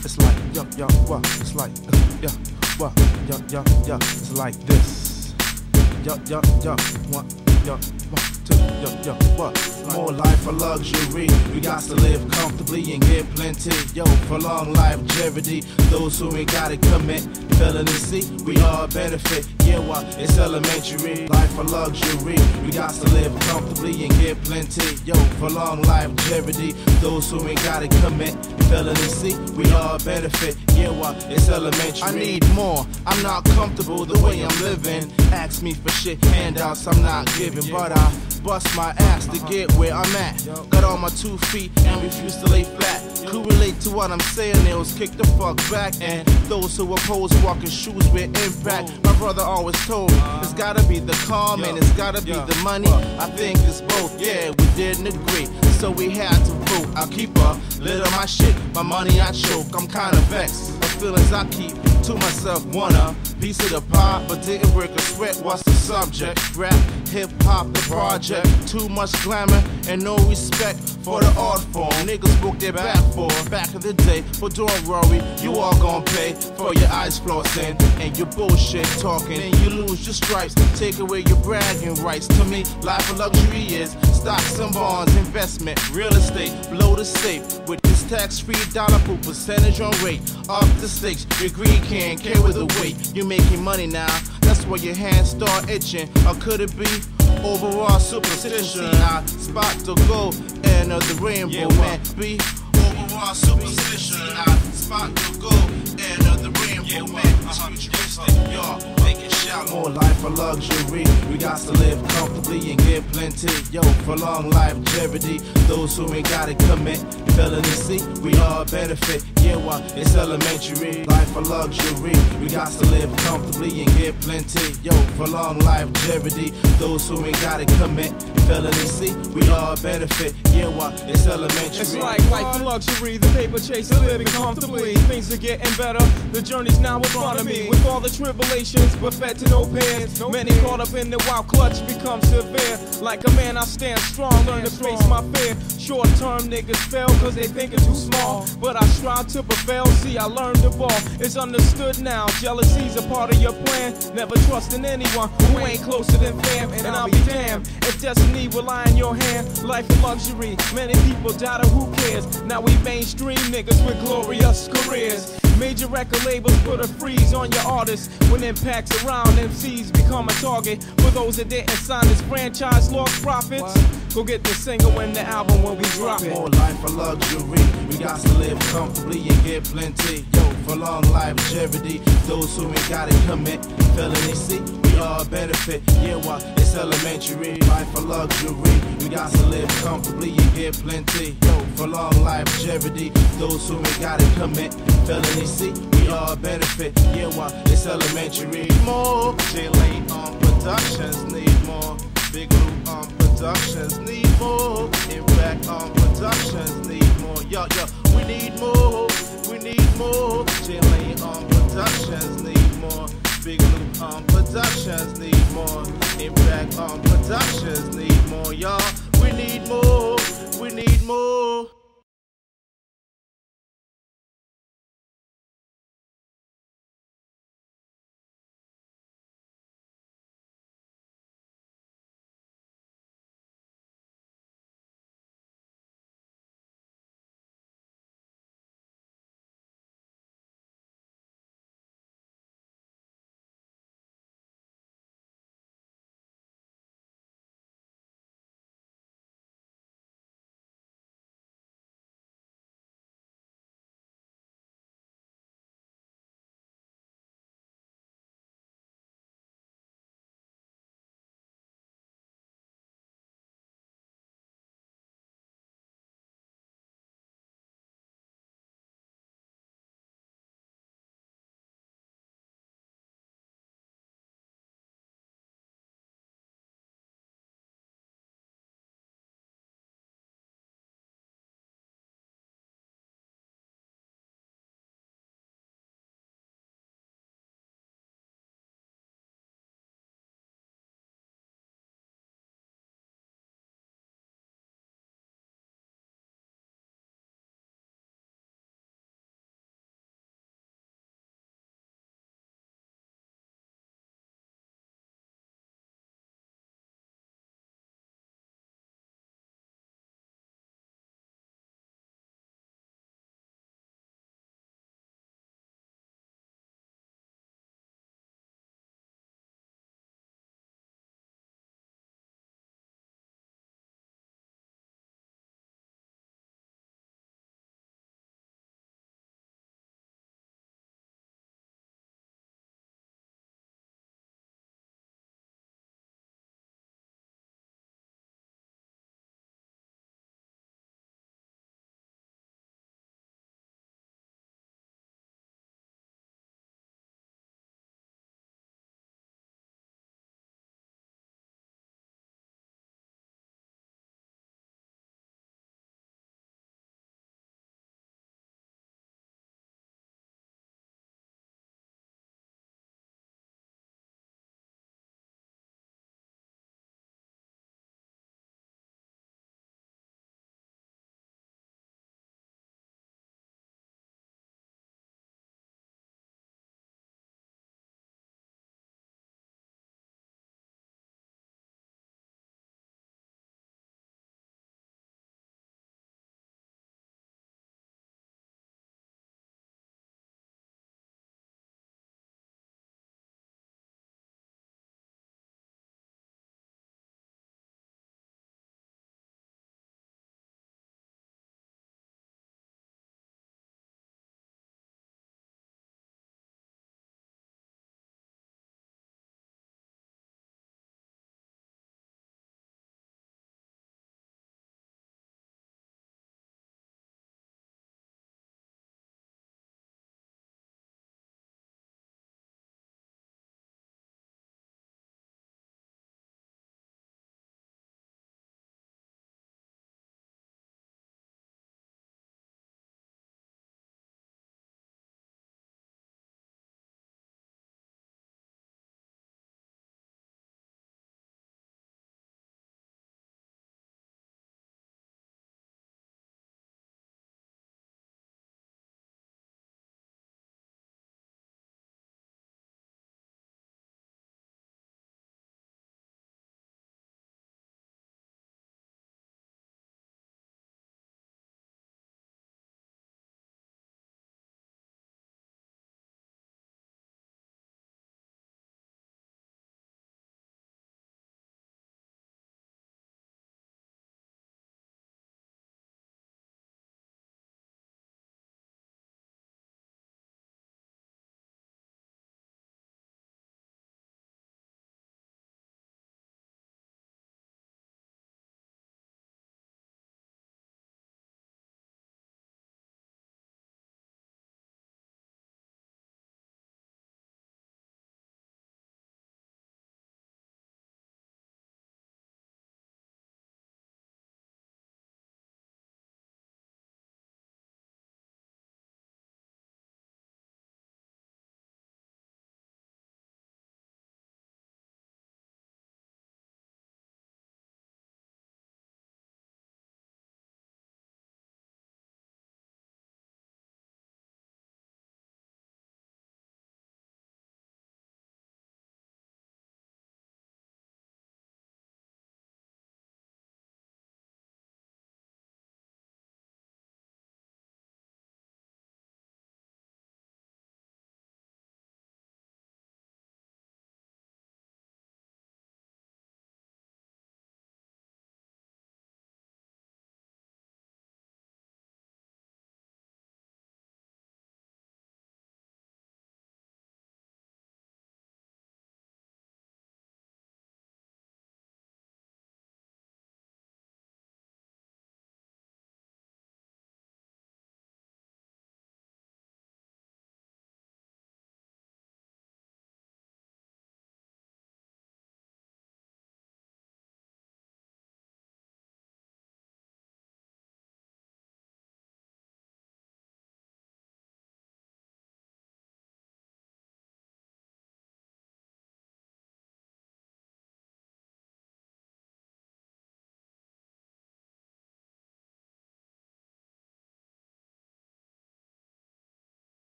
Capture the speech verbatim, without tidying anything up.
It's like, yo, yo, what? It's like, uh, yeah, what? Yo, yo, yo, it's like this. Yo, yo, yo, what? Yo, one, two, yo, yo, what? More life for luxury. We got to live comfortably and get plenty. Yo, for long longevity. Those who ain't gotta commit. Felony C, we all benefit. Yeah, what? It's elementary. Life for luxury. We got to live comfortably and get plenty. Yo, for long longevity. Those who ain't gotta commit. Felony C, we all benefit. Yeah, what? It's elementary. I need more. I'm not comfortable the way I'm living. Ask me for shit, handouts I'm not giving, but I bust my ass to get where I'm at. Got on my two feet and refuse to lay flat. Who relate to what I'm saying? Nails kick the fuck back. And those who oppose walking shoes with impact. My brother always told me it's gotta be the calm and it's gotta be the money. I think it's both. Yeah, we didn't agree, so we had to vote. I'll keep a lid on my shit. My money I choke. I'm kinda vexed. The feelings I keep to myself. Want a piece of the pie, but didn't break a sweat. What's the subject? Rap, hip hop, the project. Too much glamour and no respect for the art form. Niggas broke their back for back of the day. But don't worry, you all gon' pay for your eyes flossing and your bullshit talking. And you lose your stripes, take away your bragging rights. To me, life of luxury is stocks and bonds, investment, real estate. Blow the safe with this tax-free dollar per percentage on rate. Off the stakes, your greed can't carry the weight. You're making money now, that's why your hands start itching. Or could it be overall superstition? I spot the gold and of the rainbow, yeah, man. Be overall superstition. I spot the gold and of the rainbow, yeah, man. Futuristic, y'all make it shallow. More life for luxury. We got to live comfortably and get plenty. Yo, for long longevity. Those who ain't gotta commit. Felony C, we all benefit. Yeah, what? It's elementary. Life for luxury. We got to live comfortably and get plenty. Yo, for long longevity. Those who ain't gotta commit. Felony C, we all benefit. Yeah, what? It's elementary. It's like life for luxury. The paper chaser living comfortably. Things are getting better. The journey's now in front of me. With all the tribulations, but fed to no pairs. Many caught up in the wild clutch become severe. Like a man, I stand strong, learn to face my fear. Short-term niggas fail cause they think it's too small. But I strive to prevail, see I learned the ball. It's understood now, jealousy's a part of your plan. Never trusting anyone who ain't closer than fam. And I'll be damned if destiny will lie in your hand. Life of luxury, many people doubt it, who cares? Now we mainstream niggas with glorious careers. Major record labels put a freeze on your artists. When impacts around, M Cs become a target. For those that didn't sign this franchise, lost profits. What? Go get the single and the album when we drop it. More life for luxury. We got to live comfortably and get plenty. Yo, for long longevity. Those who ain't gotta commit. Felony C, we all benefit. Yeah, what? It's elementary. Life for luxury. We got to live comfortably and get plenty. Yo, for long longevity. Those who ain't gotta commit. Felony C, we all benefit. Yeah, what? It's elementary. More. J-Lane on Productions need more. Big Loop on Productions need more. Impact on Productions need more. Yo, yo, we need more. We need more. J-Lane on Productions need more. Big Loop on Productions need more. Impact on Productions need more. Y'all, we need more. We need more.